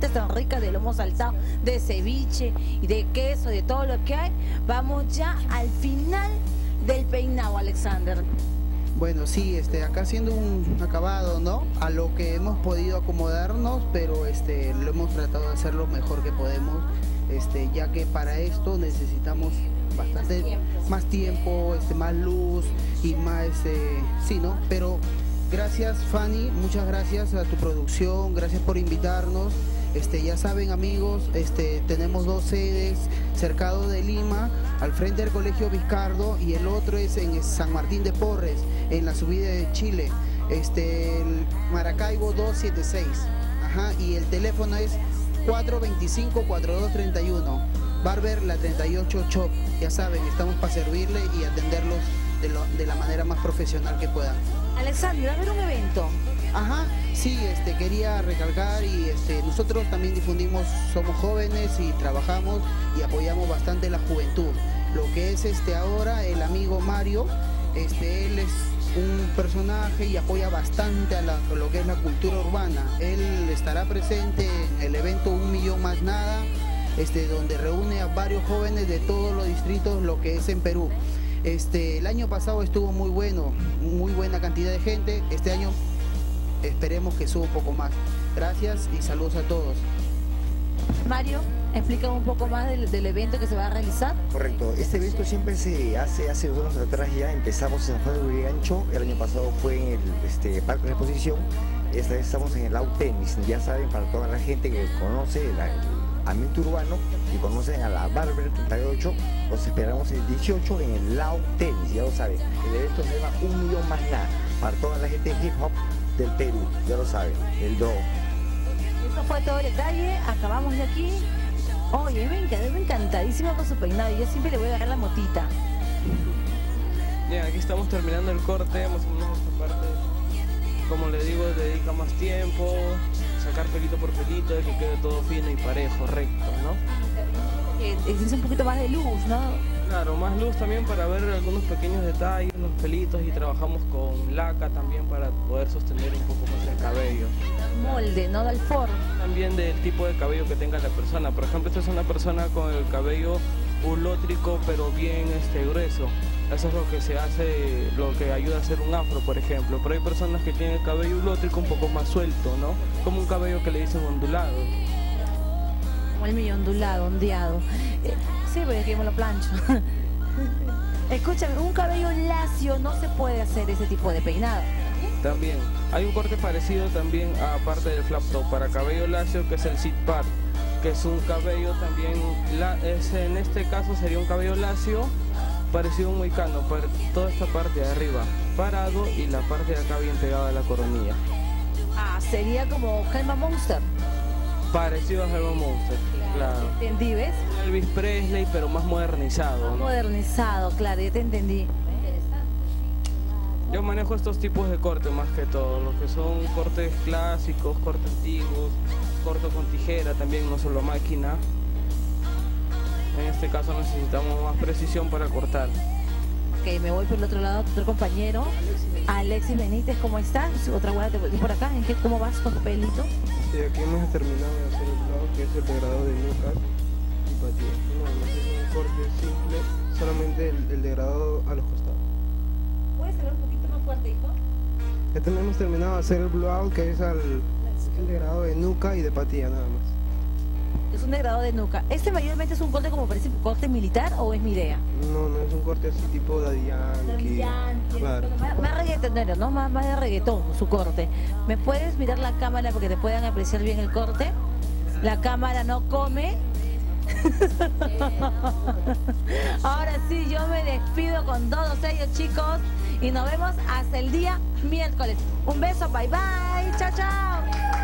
exquisitas, tan ricas, de lomo saltado, de ceviche y de queso, de todo lo que hay. Vamos ya al final del peinado, Alexander. Bueno, sí, acá haciendo un acabado, ¿no? A lo que hemos podido acomodarnos, pero lo hemos tratado de hacer lo mejor que podemos, ya que para esto necesitamos bastante más tiempo, más luz y más, sí, ¿no? Pero gracias, Fanny, muchas gracias a tu producción, gracias por invitarnos. Ya saben, amigos, tenemos 2 sedes, Cercado de Lima, al frente del Colegio Vizcardo, y el otro es en San Martín de Porres, en la subida de Chile, el Maracaibo 276, ajá, y el teléfono es 425-4231, Barber La 38 Shop. Ya saben, estamos para servirle y atenderlos de la manera más profesional que puedan. Alexander, va a haber un evento. Ajá, sí, quería recalcar y nosotros también difundimos, somos jóvenes y trabajamos y apoyamos bastante la juventud. Lo que es ahora el amigo Mario, él es un personaje y apoya bastante a lo que es la cultura urbana. Él estará presente en el evento Un Millón Más Nada, donde reúne a varios jóvenes de todos los distritos, lo que es en Perú. El año pasado estuvo muy bueno, muy buena cantidad de gente. Este año esperemos que suba un poco más. Gracias y saludos a todos. Mario, explícame un poco más del evento que se va a realizar. Correcto, este evento siempre se hace 2 años atrás ya. Empezamos en San Juan de Lurigancho, el año pasado fue en el Parque de Exposición, esta vez estamos en el Lau Tenis. Ya saben, para toda la gente que conoce el ambiente urbano y conocen a la Barber 38, los esperamos el 18 en el Lau Tenis, ya lo saben. El evento se llama Un Millón Más Nada, para toda la gente hip hop del Perú, ya lo saben, el DO. Eso fue todo el detalle, acabamos de aquí. Oye, me encantadísima con su peinado, yo siempre le voy a dar la motita. Bien, aquí estamos terminando el corte, más o menos esta parte, como le digo, dedica más tiempo, sacar pelito por pelito, de que quede todo fino y parejo, recto, ¿no? Existe un poquito más de luz, ¿no? Claro, más luz también para ver algunos pequeños detalles, los pelitos, y trabajamos con laca también para poder sostener un poco más el cabello. Molde, ¿no? Del forro. También del tipo de cabello que tenga la persona. Por ejemplo, esta es una persona con el cabello ulótrico pero bien grueso. Eso es lo que se hace, lo que ayuda a hacer un afro, por ejemplo. Pero hay personas que tienen el cabello ulótrico un poco más suelto, ¿no? Como un cabello que le dicen ondulado. Como el mío, ondulado, ondeado. Sí, porque aquí me lo plancho. Escúchame, un cabello lacio no se puede hacer ese tipo de peinado. También, hay un corte parecido también, aparte del flap top, para cabello lacio, que es el sit part, que es un cabello también, en este caso sería un cabello lacio, parecido a un moicano, para toda esta parte de arriba, parado, y la parte de acá bien pegada a la coronilla. Ah, sería como Helma Monster. Parecido a Helma Monster, claro. ¿Entendí, ves? Elvis Presley, pero más modernizado, ¿no? Modernizado, claro, ya te entendí. Yo manejo estos tipos de cortes más que todo, los que son cortes clásicos, cortes antiguos, corto con tijera también, no solo máquina. En este caso necesitamos más precisión para cortar. Ok, me voy por el otro lado, otro compañero. Alexis Benítez, ¿cómo estás? Otra guarda por acá, ¿cómo vas con tu pelito? Sí, aquí hemos terminado de hacer el blog, que es el degradado de nuca y patillas. No, es un corte simple, solamente el degradado a los costados. ¿Puedes hablar un poquito más fuerte, hijo? Ya hemos terminado de hacer el blowout, que es el degradado de nuca y de patilla nada más. Es un degradado de nuca. ¿Este mayormente es un corte como parece corte militar o es mi idea? No, es un corte así tipo Daddy Yankee. Claro. Más reggaetonero, ¿no? Más de reggaetón su corte. ¿Me puedes mirar la cámara porque te puedan apreciar bien el corte? La cámara no come. Ahora sí, yo me despido con todos ellos, chicos, y nos vemos hasta el día miércoles. Un beso, bye bye, chao, chao.